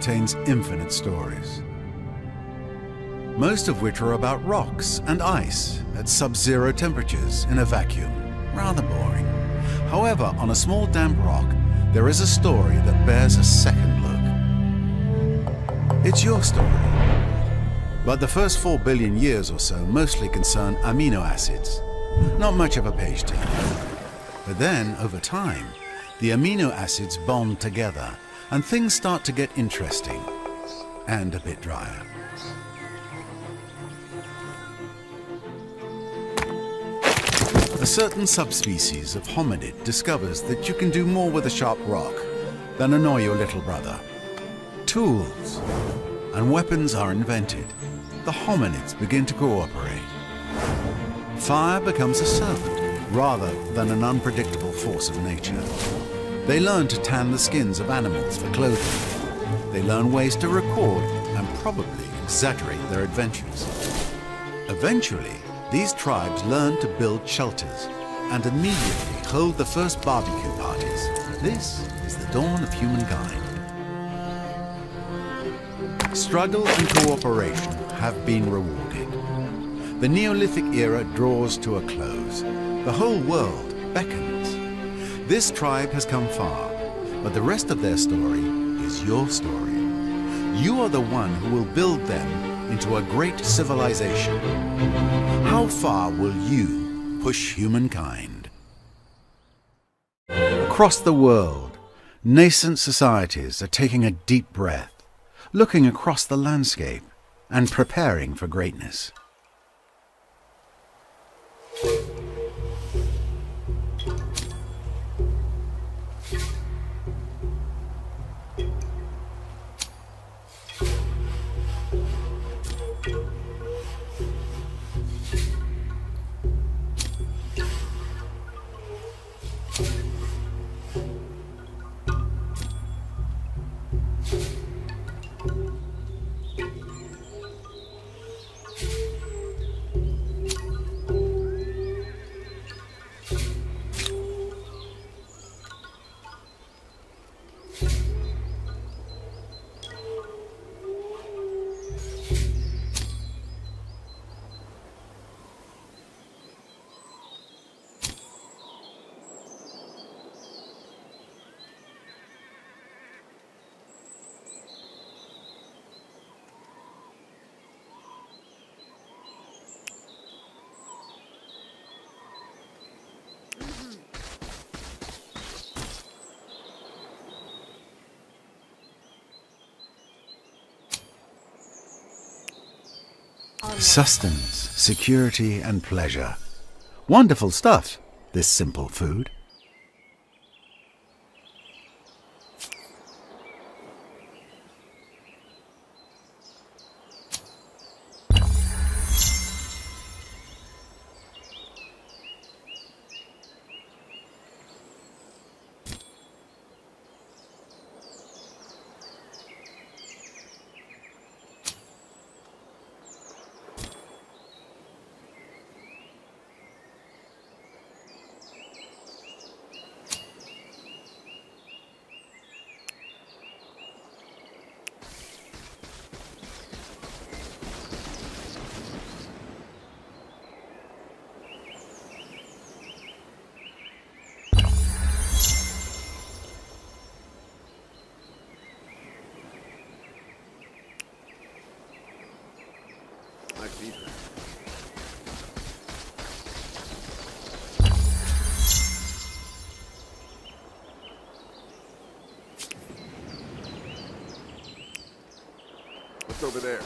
contains infinite stories, most of which are about rocks and ice at sub-zero temperatures in a vacuum. Rather boring. However, on a small damp rock, there is a story that bears a second look. It's your story. But the first 4 billion years or so mostly concern amino acids. Not much of a page turn. But then, over time, the amino acids bond together and things start to get interesting and a bit drier. A certain subspecies of hominid discovers that you can do more with a sharp rock than annoy your little brother. Tools and weapons are invented. The hominids begin to cooperate. Fire becomes a servant rather than an unpredictable force of nature. They learn to tan the skins of animals for clothing. They learn ways to record and probably exaggerate their adventures. Eventually, these tribes learn to build shelters and immediately hold the first barbecue parties. This is the dawn of humankind. Struggle and cooperation have been rewarded. The Neolithic era draws to a close. The whole world beckons. This tribe has come far, but the rest of their story is your story. You are the one who will build them into a great civilization. How far will you push humankind? Across the world, nascent societies are taking a deep breath, looking across the landscape and preparing for greatness. Sustenance, security, and pleasure. Wonderful stuff, this simple food. What's over there?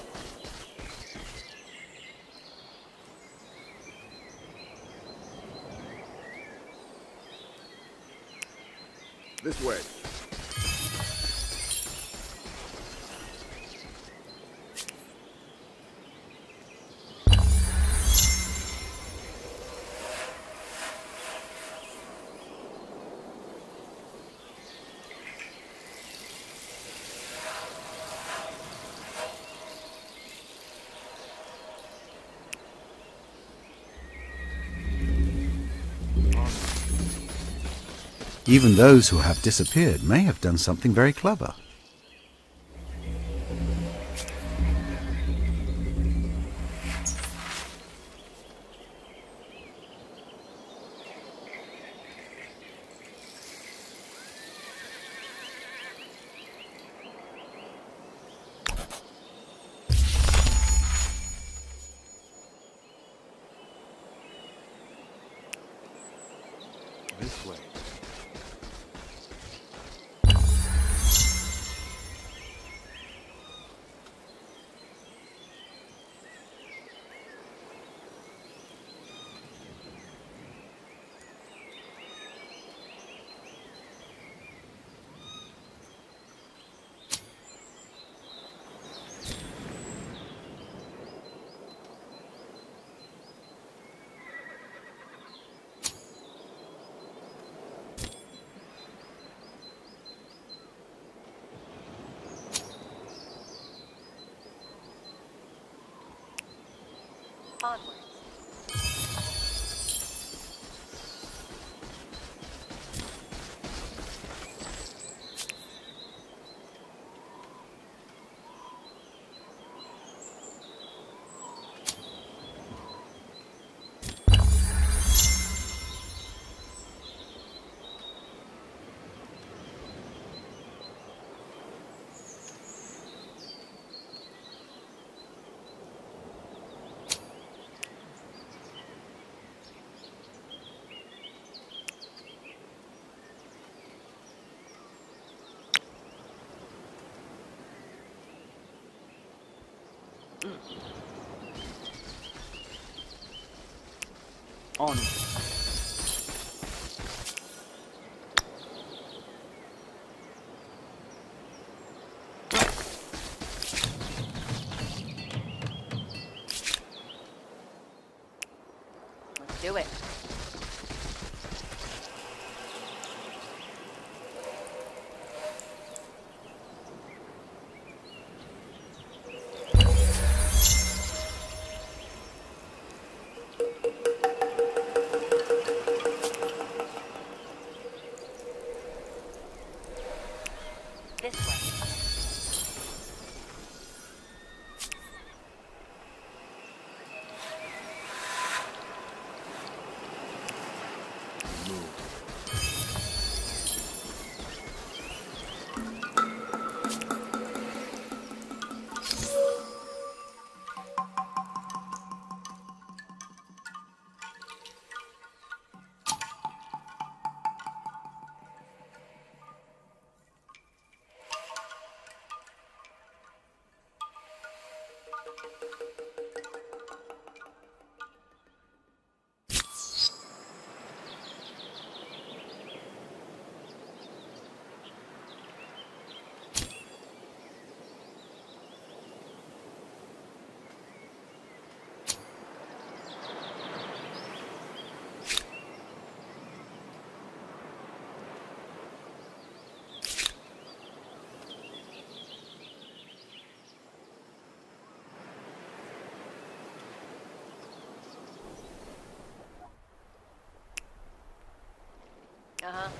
This way. Even those who have disappeared may have done something very clever. Onwards. On. Let's do it. This way. Uh-huh.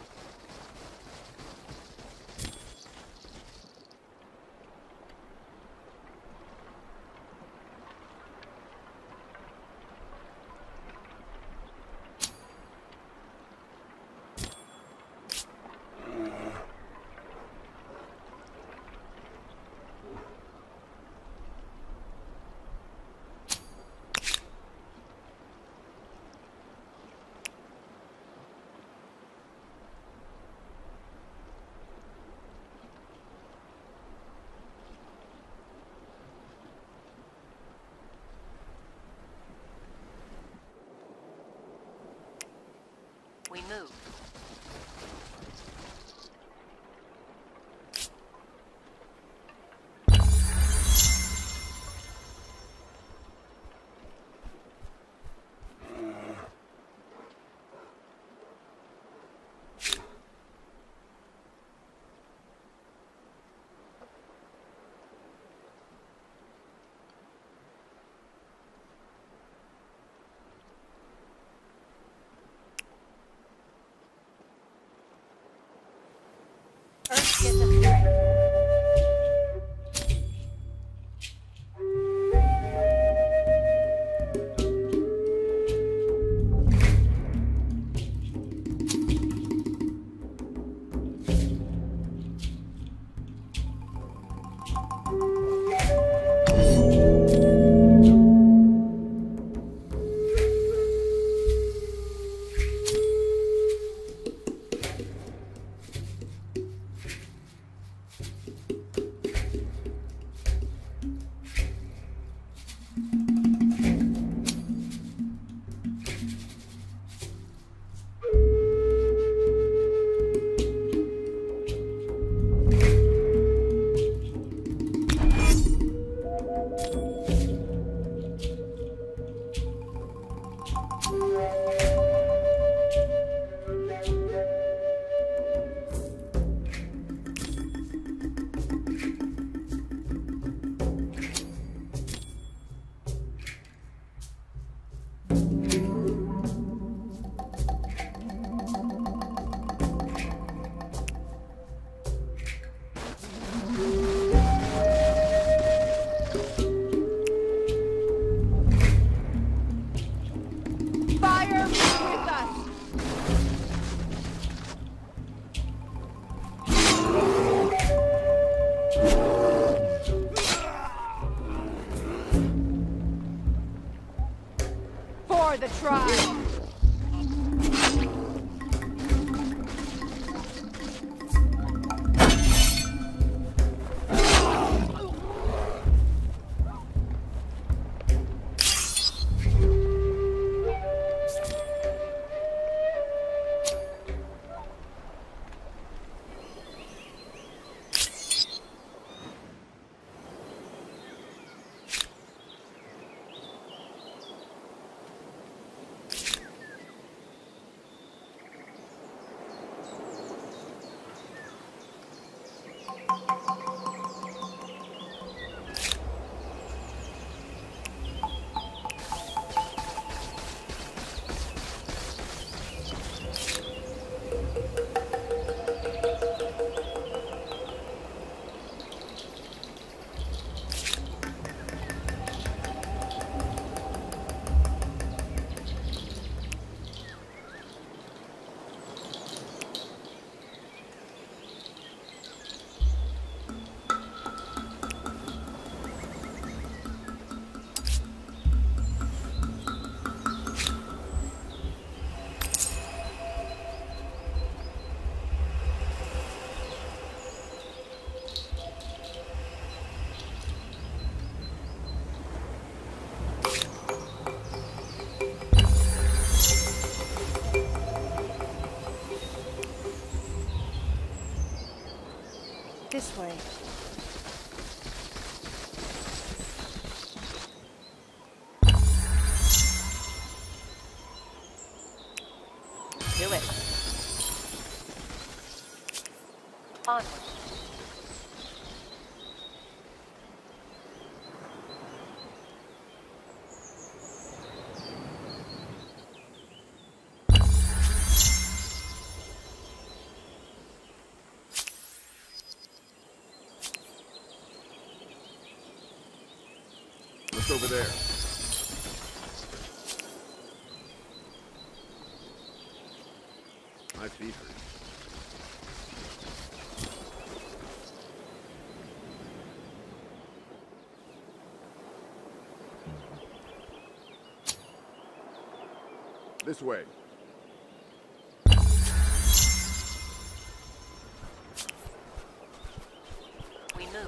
We move. for the tribe! This way. Do it. Onward. What's over there? I see her. This way. We move.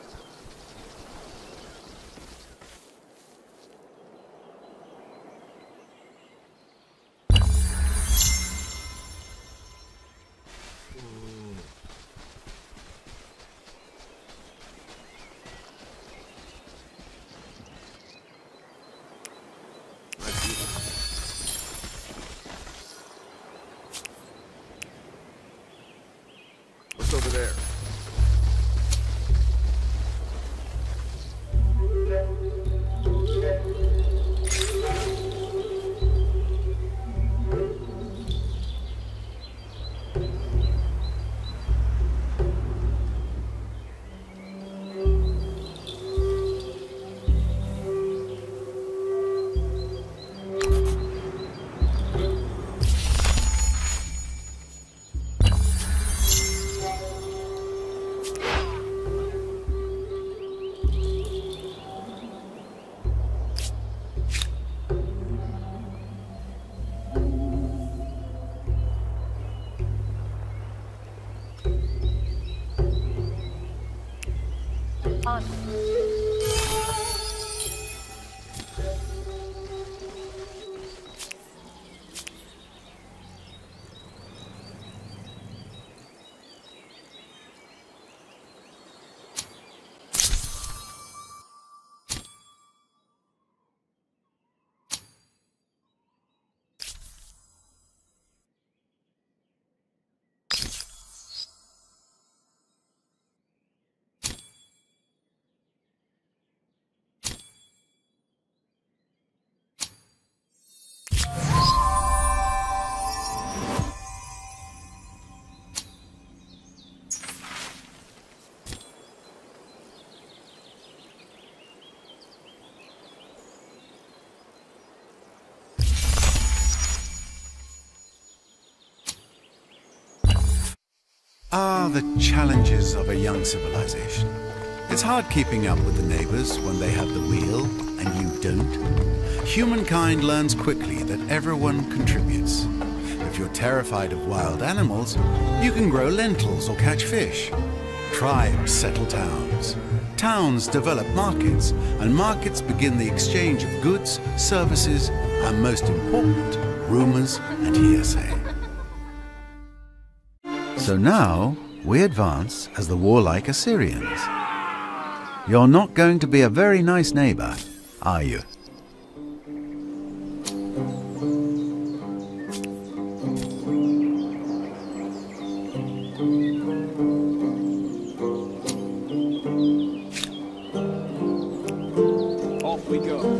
I see her. What's over there? Onward. Ah, the challenges of a young civilization. It's hard keeping up with the neighbors when they have the wheel and you don't. Humankind learns quickly that everyone contributes. If you're terrified of wild animals, you can grow lentils or catch fish. Tribes settle towns. Towns develop markets, and markets begin the exchange of goods, services, and most important, rumors and hearsay. So now, we advance as the warlike Assyrians. You're not going to be a very nice neighbor, are you? Off we go.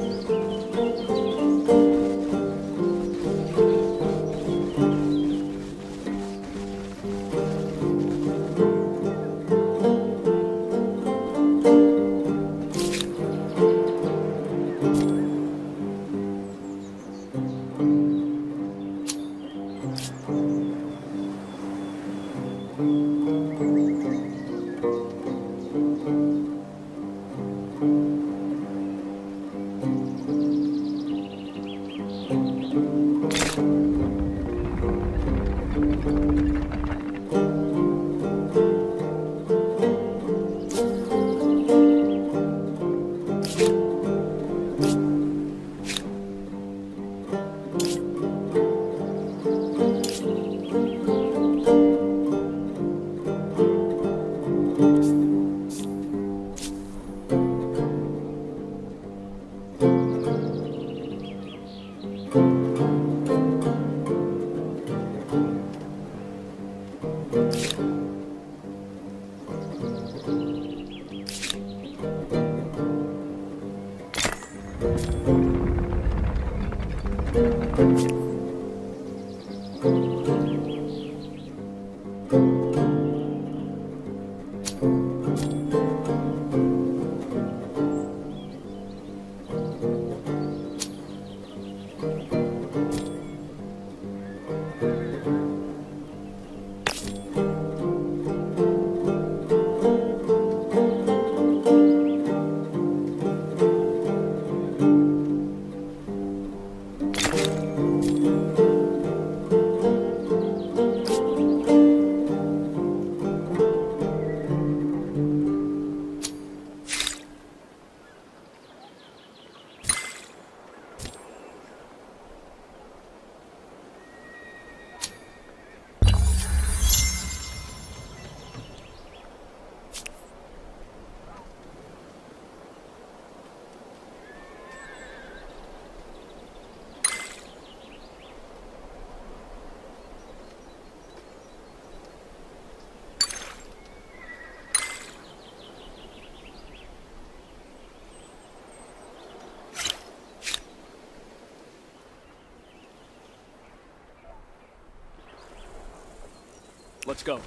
Let's go.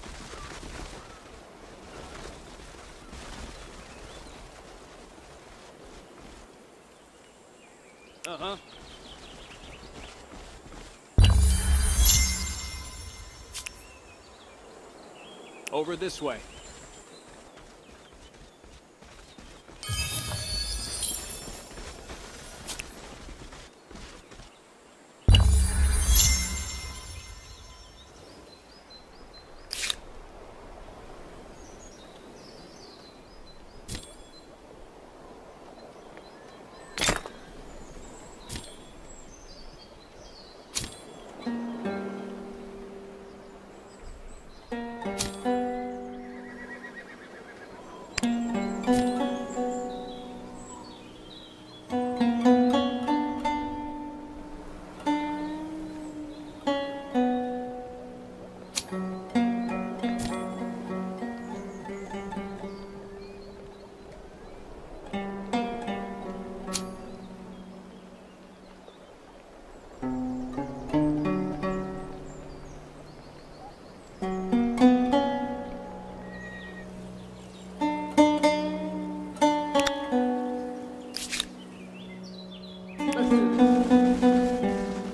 Uh-huh. Over this way.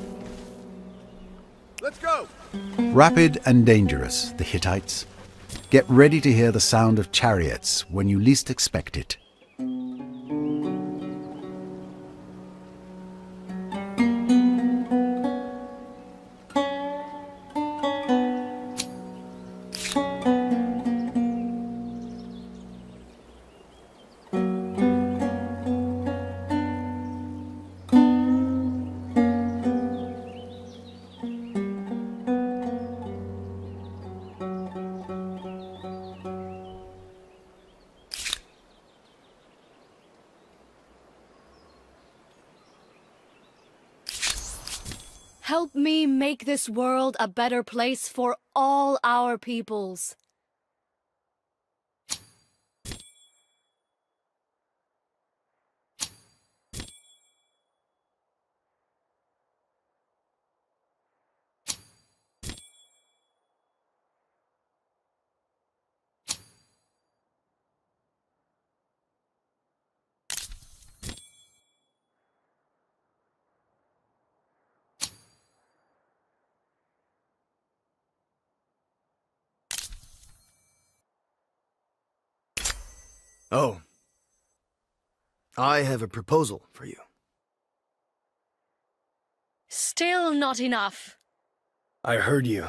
Let's go! Rapid and dangerous, the Hittites. Get ready to hear the sound of chariots when you least expect it. Help me make this world a better place for all our peoples. Oh. I have a proposal for you. Still not enough. I heard you.